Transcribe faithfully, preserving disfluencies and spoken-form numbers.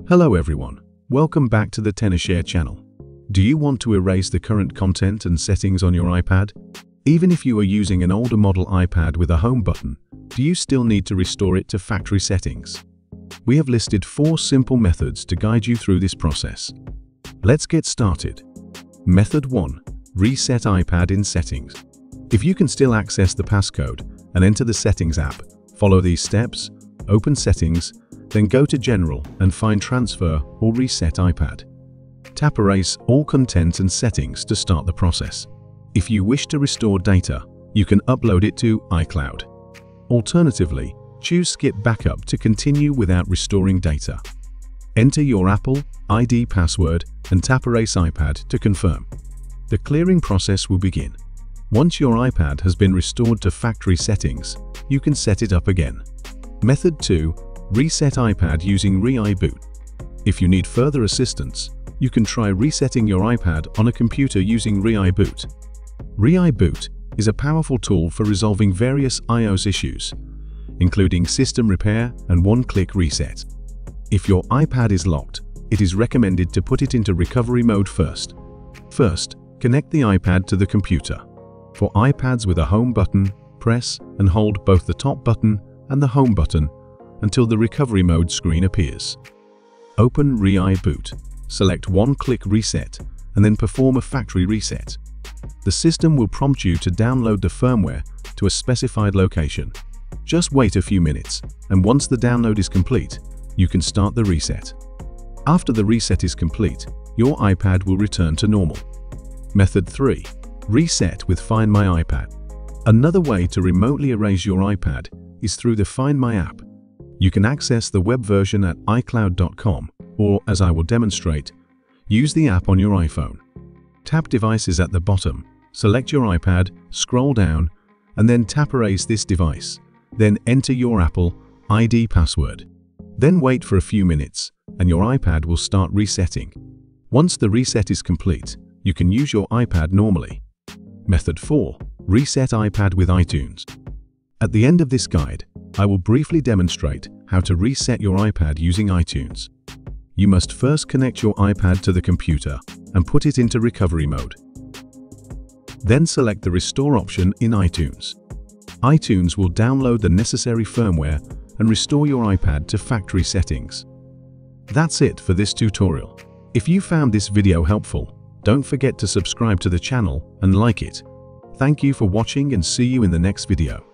Hello everyone, welcome back to the tenorshare channel. Do you want to erase the current content and settings on your iPad? Even if you are using an older model iPad with a home button, do you still need to restore it to factory settings? We have listed four simple methods to guide you through this process. Let's get started. Method one. Reset iPad in settings. If you can still access the passcode and enter the Settings app, follow these steps, open Settings, then go to General and find Transfer or Reset iPad. Tap Erase all content and settings to start the process. If you wish to restore data, you can upload it to iCloud. Alternatively, choose Skip Backup to continue without restoring data. Enter your Apple I D password and tap Erase iPad to confirm. The clearing process will begin. Once your iPad has been restored to factory settings, you can set it up again. Method two. Reset iPad using ReiBoot. If you need further assistance, you can try resetting your iPad on a computer using ReiBoot. ReiBoot is a powerful tool for resolving various iOS issues, including system repair and one-click reset. If your iPad is locked, it is recommended to put it into recovery mode first. First, connect the iPad to the computer. For iPads with a home button, press and hold both the top button and the home button until the recovery mode screen appears. Open ReiBoot, select one-click reset, and then perform a factory reset. The system will prompt you to download the firmware to a specified location. Just wait a few minutes, and once the download is complete, you can start the reset. After the reset is complete, your iPad will return to normal. Method three. Reset with Find My iPad. Another way to remotely erase your iPad is through the Find My app. You can access the web version at i cloud dot com, or, as I will demonstrate, use the app on your iPhone. Tap Devices at the bottom, select your iPad, scroll down, and then tap Erase this device. Then enter your Apple I D password. Then wait for a few minutes, and your iPad will start resetting. Once the reset is complete, you can use your iPad normally. Method four. Reset iPad with iTunes. At the end of this guide, I will briefly demonstrate how to reset your iPad using iTunes. You must first connect your iPad to the computer and put it into recovery mode. Then select the Restore option in iTunes. iTunes will download the necessary firmware and restore your iPad to factory settings. That's it for this tutorial. If you found this video helpful, don't forget to subscribe to the channel and like it. Thank you for watching and see you in the next video.